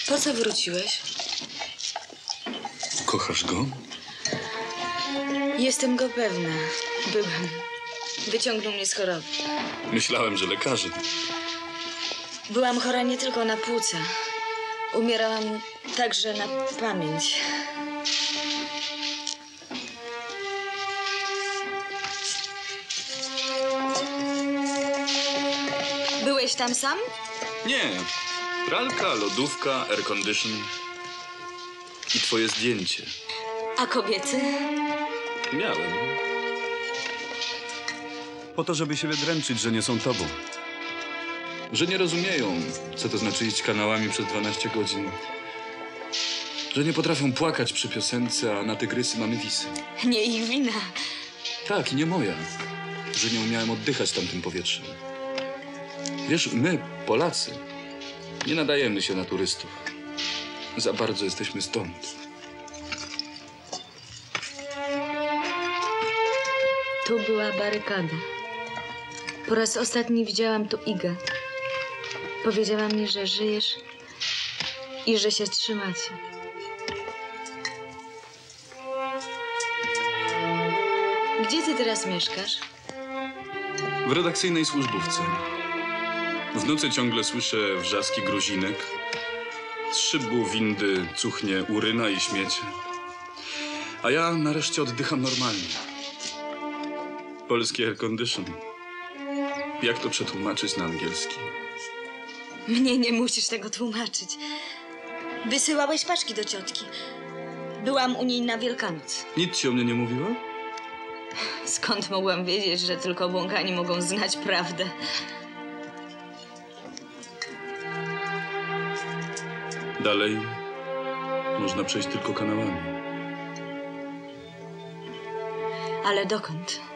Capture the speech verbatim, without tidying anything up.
Po co wróciłeś? Kochasz go? Jestem go pewna. Byłam. Wyciągnął mnie z choroby. Myślałem, że lekarzy. Byłam chora nie tylko na płuca. Umierałam także na pamięć. Byłeś tam sam? Nie. Pralka, lodówka, air condition i twoje zdjęcie. A kobiety? Miałem. Po to, żeby się wydręczyć, że nie są tobą. Że nie rozumieją, co to znaczy iść kanałami przez dwanaście godzin. Że nie potrafią płakać przy piosence, a na tygrysy mamy wisy. Nie ich wina. Tak, i nie moja, że nie umiałem oddychać tamtym powietrzem. Wiesz, my, Polacy, nie nadajemy się na turystów. Za bardzo jesteśmy stąd. Tu była barykada. Po raz ostatni widziałam tu Igę. Powiedziała mi, że żyjesz i że się trzymacie. Gdzie ty teraz mieszkasz? W redakcyjnej służbówce. W nocy ciągle słyszę wrzaski gruzinek. Z szybu windy cuchnie uryna i śmiecie. A ja nareszcie oddycham normalnie. Polski air condition. Jak to przetłumaczyć na angielski? Mnie nie musisz tego tłumaczyć. Wysyłałeś paczki do ciotki. Byłam u niej na Wielkanoc. Nic ci o mnie nie mówiła? Skąd mogłam wiedzieć, że tylko błąkani mogą znać prawdę? Dalej można przejść tylko kanałami. Ale dokąd?